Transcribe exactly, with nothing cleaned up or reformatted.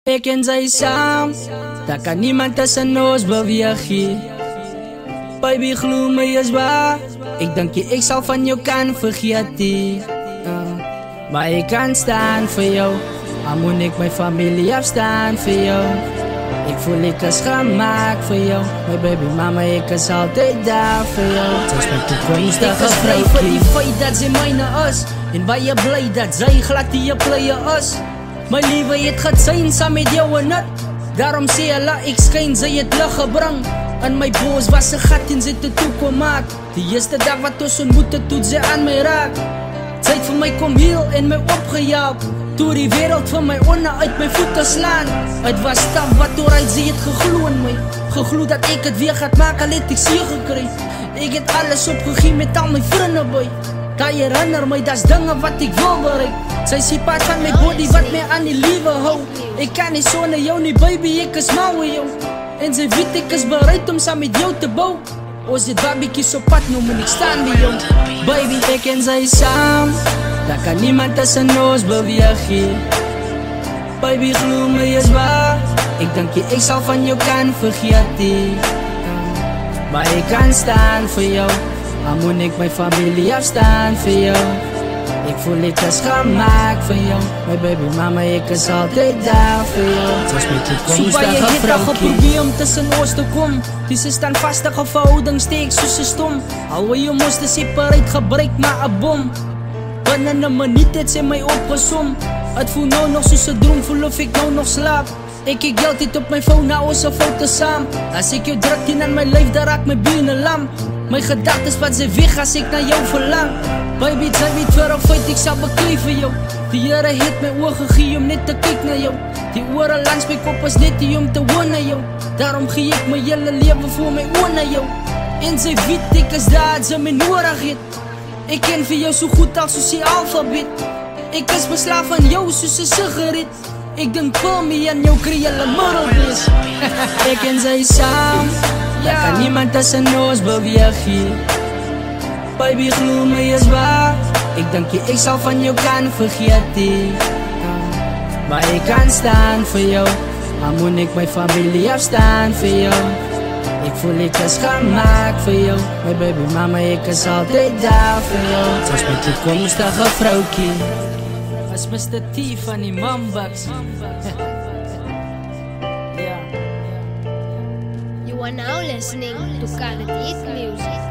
Ek en sy saam, daar kan niemand tussen ons beweeg nie. Baby, glo my is waar, ek dink jy ek sal van jou kan vergeet nie. uh, Maar ek kan staan vir jou, al moet ek my familie afstaan vir jou. Ek voel ek is gemaak vir jou, my baby mama, ek is altyd daar vir jou. Sy is my toekomstige vroutjie. Ek is vir die feit dat sy myne is, en baie bly dat sy glad die pleye is. My liewe het gesyn saam met jou en het, daarom sê hulle ek skyn, sy het lig gebring. In my bos was 'n gat en sy het 'n toekom maak. Die eerste dag wat ons ontmoet het, toe sy aan my raak. Sy het vir my kom heel en my opgejaag, toe die wêreld van my onder uit my voete slaan. Het was stap wat dooruit sy het geglo in my, geglo dat ek het weer gaat maak, al het ek seer gekry. Ek het alles opgegee met al my vriende by. Daai herinner my, das dinge wat ek wil bereik. Sy is die part van my body wat my aan die liewe hou. Ek kan nie sonder jou nie, baby, ek is mal met jou. En sy weet ek is bereid om saam met jou te bou. Ons het babiekies op pad, nou moet ek staan by jou. Baby, ek en sy saam, daar kan niemand tussen ons beweeg nie. Baby, glo my is waar, ek dink jy ek sal van jou kan vergeet nie. Maar ek kan staan vir jou, al moet ek my familie afstaan vir jou. Ek voel ek is gemaak vir jou, my baby mama, ek is altyd daar vir jou. Sy is my toekomstige vroutjie. So baie het al geprobeer om tussen ons te kom, die se standvastige verhouding steek soos 'n stom. Al wil jy mos te separate gebruik maar 'n bom. Binne 'n minuut het sy my opgesom. Het voel nou nog soos 'n droom, voel of ek nou nog slaap. Ek kyk altyd op my phone na ons foto saam. As ek jou druk teen aan my lyf, dan raak my bene lam. My gedagtes wat sy weg as ek na jou verlang. Baby, sy weet vir 'n feit ek sal beklei vir jou. Die Here het my oë gegee om net te kyk na jou. Die ore langs my kop is net hier om te woon na jou. Daarom gee ek my hele lewe voor my oë na jou. En sy weet ek is daar, sy my nodig het. Ek ken vir jou so goed als soos die alfabet. Ek is verslaaf aan jou soos 'n sigaret. Ek dink vir my aan jou kry julle middelbes. Ek en sy saam, daar kan niemand tussen ons beweeg nie. Baby, glo my is waar, ek dink jy ek sal van jou kan vergeet nie. Maar ek kan staan vir jou, al moet ek my familie afstaan vir jou. Ek voel ek is gemaak vir jou, my baby mama, ek is altyd daar vir jou. Sy is my toekomstige vroutjie. As mister T Vanii Mambaks. You are now listening to Quality Music.